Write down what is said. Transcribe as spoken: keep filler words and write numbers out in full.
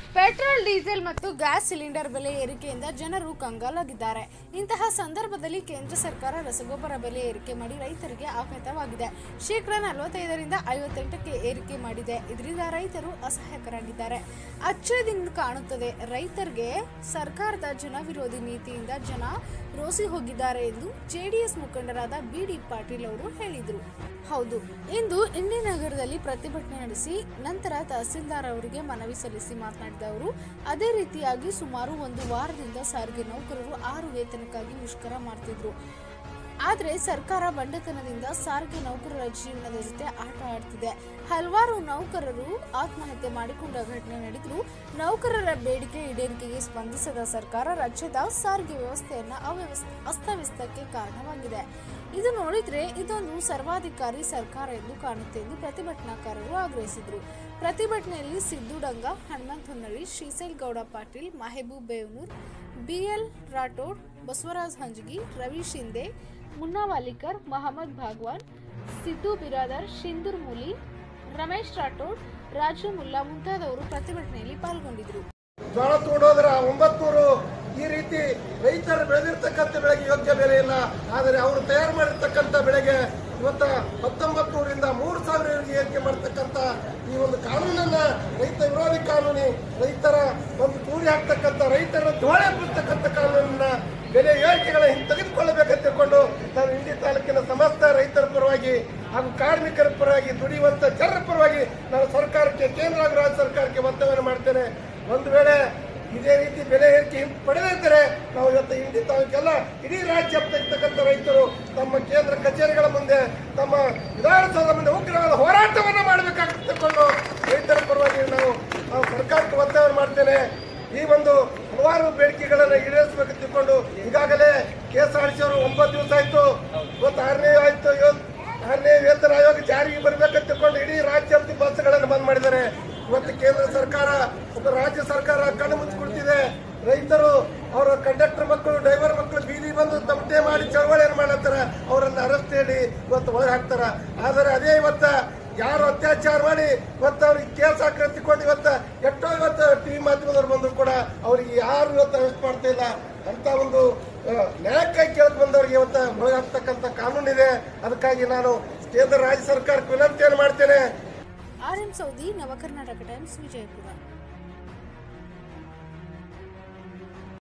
Petrol, diesel ಮತ್ತು gas cylinder ಬೆಲೆ ಏರಿಕೆಯಿಂದ ಜನರು ಕಂಗಾಲಾಗಿದ್ದಾರೆ. ಇಂತಹ ಸಂದರ್ಭದಲ್ಲಿ ಕೇಂದ್ರ ಸರ್ಕಾರ ರಸಗೊಬ್ಬರ ಬೆಲೆ ಏರಿಕೆ ಮಾಡಿ ರೈತರಿಗೆ ಆಘಾತವಾಗಿದೆ. ಶೇಕಡಾ ನಲವತ್ತೈದರಿಂದ ಐವತ್ತೆಂಟಕ್ಕೆ ಏರಿಕೆ ಮಾಡಿದೆ. ಇದರಿಂದ ರೈತರು ಅಸಹಾಯಕರಾಗಿದ್ದಾರೆ. ಅಚ್ಚರಿಯಿಂದ ಕಾಣುತ್ತದೆ, ರೈತರಿಗೆ ಸರ್ಕಾರದ ಜನವಿರೋಧಿ ನೀತಿಯಿಂದ ಜನ ರೋಸಿ ಹೋಗಿದ್ದಾರೆ ಎಂದು ಜೆಡಿಎಸ್ ಮುಖಂಡರಾದ ಬಿ ಡಿ ಪಾಟೀಲ್ ಅವರು ಹೇಳಿದರು. ಹೌದು, ಇಂದು ಇಂಡಿ ನಗರದಲ್ಲಿ ಪ್ರತಿಭಟನೆ ನಡೆಸಿ ನಂತರ ತಹಸೀಲ್ದಾರ್ ಅವರಿಗೆ ಮನವಿ ಸಲ್ಲಿಸಿ ಮಾತನಾಡಿದ ಅವರು, ಅದೇ ರೀತಿಯಾಗಿ ಸುಮಾರು ಒಂದು ವಾರದಿಂದ ಸಾರಿಗೆ ನೌಕರರು ಆರು ವೇತನಕ್ಕಾಗಿ ಮುಷ್ಕರ ಮಾಡ್ತಿದ್ರು. ಆದರೆ ಸರ್ಕಾರ ಬಂಡತನದಿಂದ ಸಾರಿಗೆ ನೌಕರರ ಜೀವನದ ಜೊತೆ ಆಟ ಆಡ್ತಿದೆ. ಹಲವಾರು ನೌಕರರು ಆತ್ಮಹತ್ಯೆ ಮಾಡಿಕೊಂಡ ಘಟನೆ ನಡೆದರೂ ನೌಕರರ ಬೇಡಿಕೆ ಈಡೇರಿಕೆಗೆ ಸ್ಪಂದಿಸದ ಸರ್ಕಾರ ರಾಜ್ಯದ ಸಾರಿಗೆ ವ್ಯವಸ್ಥೆಯನ್ನ ಅವ್ಯವಸ್ಥೆ ಅಸ್ತವ್ಯಸ್ತಕ್ಕೆ ಕಾರಣವಾಗಿದೆ. ಇದು ನೋಡಿದ್ರೆ ಇದೊಂದು ಸರ್ವಾಧಿಕಾರಿ ಸರ್ಕಾರ ಎಂದು ಕಾಣುತ್ತೆ ಎಂದು ಪ್ರತಿಭಟನಾಕಾರರು ಆಗ್ರಹಿಸಿದರು. ಪ್ರತಿಭಟನೆಯಲ್ಲಿ ಸಿದ್ದು ಡಂಗ, ಹನುಮಂತ ಹೊನ್ನಳ್ಳಿ, ಶ್ರೀಶೈಲ್ ಗೌಡ ಪಾಟೀಲ್, ಮಹಬೂಬ್ ಬೇವನೂರ್, ಬಿಎಲ್ ರಾಠೋಡ್, ಬಸವರಾಜ್ ಹಂಜಗಿ, ರವಿ ಶಿಂದೆ, ಮುನ್ನಾ ವಾಲಿಕರ್, ಮಹಮ್ಮದ್ ಭಾಗವಾನ್, ಸಿದ್ದು ಬಿರಾದರ್, ಶಿಂದೂರ್ ಮೂಲಿ, ರಮೇಶ್ ರಾಠೋಡ್, ರಾಜು ಮುಲ್ಲಾ ಮುಂತಾದವರು ಪ್ರತಿಭಟನೆಯಲ್ಲಿ ಪಾಲ್ಗೊಂಡಿದ್ದರು. ಜೋಳ ತಗೊಂಡೋದ್ರ ಒಂಬತ್ತೂರು ಈ ರೀತಿ ರೈತರು ಬೆಳೆದಿರ್ತಕ್ಕಂಥ ಬೆಳೆಗೆ ಯೋಗ್ಯ ಬೆಲೆ ಇಲ್ಲ. ಆದರೆ ಅವರು ತಯಾರು ಮಾಡಿರ್ತಕ್ಕಂಥ ಬೆಳೆಗೆ ಇವತ್ತ ಹತ್ತೊಂಬತ್ತು ನೂರಿಂದ ಮೂರು ಸಾವಿರವರೆಗೆ ಏರಿಕೆ ಮಾಡತಕ್ಕಂಥ ಈ ಒಂದು ಕಾನೂನನ್ನ ರೈತ ವಿರೋಧಿ ಕಾನೂನಿ, ರೈತರ ಒಂದು ತೂರಿ ಹಾಕ್ತಕ್ಕಂಥ, ರೈತರ ಧೋಳೆ ಬಿಡ್ತಕ್ಕಂಥ ಕಾನೂನನ್ನ ಬೆಲೆ ಏರಿಕೆಗಳ ಹಿಂದೆ ತೆಗೆದುಕೊಳ್ಳಬೇಕಂತ ತಿಳ್ಕೊಂಡು ನಾನು ಇಂಡಿ ತಾಲೂಕಿನ ಸಮಸ್ತ ರೈತರ ಪರವಾಗಿ ಹಾಗೂ ಕಾರ್ಮಿಕರ ಪರವಾಗಿ, ದುಡಿಯುವಂತ ಜನರ ಪರವಾಗಿ ನಾನು ಸರ್ಕಾರಕ್ಕೆ, ಕೇಂದ್ರ ಹಾಗೂ ರಾಜ್ಯ ಸರ್ಕಾರಕ್ಕೆ ಒತ್ತಾಯವನ್ನು ಮಾಡ್ತೇನೆ. ಒಂದು ವೇಳೆ ಇದೇ ರೀತಿ ಬೆಲೆ ಏರಿಕೆ ಪಡೆದಿದ್ದರೆ ನಾವು ಇವತ್ತು ಇಂಡಿ ತಾಲೂಕೆಲ್ಲ ಇಡೀ ರಾಜ್ಯ ಇರ್ತಕ್ಕಂಥ ರೈತರು ತಮ್ಮ ಕೇಂದ್ರ ಕಚೇರಿಗಳ ಮುಂದೆ, ತಮ್ಮ ವಿಧಾನಸೌಧದ ಮುಂದೆ ಉಗ್ರವಾದ ಹೋರಾಟವನ್ನು ಮಾಡಬೇಕಾಗಿಟ್ಟುಕೊಂಡು ರೈತರ ಪರವಾಗಿ ನಾವು ನಾವು ಸರ್ಕಾರಕ್ಕೆ ಒತ್ತಾಯವನ್ನು ಮಾಡ್ತೇನೆ. ಈ ಒಂದು ಹಲವಾರು ಬೇಡಿಕೆಗಳನ್ನು ಈಡೇರಿಸಬೇಕು ತಿಳ್ಕೊಂಡು ಈಗಾಗಲೇ ಕೆಎಸ್ಆರ್ಟಿಸಿ ಅವರು ಒಂಬತ್ತು ದಿವಸ ಆಯ್ತು, ಇವತ್ತು ಆರನೇ ಆಯ್ತು, ಆರನೇ ವೇತನ ಆಯೋಗ ಜಾರಿಗೆ ಬರಬೇಕಂತ ತಿಳ್ಕೊಂಡು ಇಡೀ ರಾಜ್ಯಾದ್ಯಂತ ಬಸ್ಗಳನ್ನು ಬಂದ್ ಮಾಡಿದ್ದಾರೆ. ಇವತ್ತು ಕೇಂದ್ರ ಸರ್ಕಾರ ಮತ್ತು ರಾಜ್ಯ ಸರ್ಕಾರ ಕಣ್ಣು ಮುಚ್ಚಿಕೊಳ್ತಿದೆ. ರೈತರು ಅವರ ಕಂಡಕ್ಟರ್ ಮಕ್ಕಳು, ಡ್ರೈವರ್ ಮಕ್ಕಳು ಬೀದಿ ಬಂದು ತಮಟೆ ಮಾಡಿ ಚಳವಳಿಯನ್ನು ಮಾಡತ್ತಾರ. ಅವರನ್ನ ಅರೆಸ್ಟ್ ಮಾಡಿ ಇವತ್ತು ಒಳಗೆ ಹಾಕ್ತಾರ. ಆದರೆ ಅದೇ ಇವತ್ತ ಯಾರು ಅತ್ಯಾಚಾರ ಮಾಡಿ ಇವತ್ತು ಅವ್ರಿಗೆ ಕೇಸ್ ಹಾಕಿಕೊಂಡು ಇವತ್ತ ಎಷ್ಟೋ ಇವತ್ತು ಟಿವಿ ಮಾಧ್ಯಮದವ್ರು ಬಂದ್ರು ಕೂಡ ಅವ್ರಿಗೆ ಯಾರು ಇವತ್ತು ಅರೆಸ್ಟ್ ಮಾಡ್ತಾ ಇಲ್ಲ. ಅಂತ ಒಂದು ನ್ಯಾಯಕ್ಕಾಗಿ ಕೇಳಕ್ ಬಂದವರಿಗೆ ಇವತ್ತು ಒಳಗಾಗ್ತಕ್ಕಂಥ ಕಾನೂನಿದೆ. ಅದಕ್ಕಾಗಿ ನಾನು ಕೇಂದ್ರ ರಾಜ್ಯ ಸರ್ಕಾರಕ್ಕೆ ವಿನಂತಿಯನ್ನು ಮಾಡ್ತೇನೆ. R M Saudi, Navakarnataka Times, Vijayapura.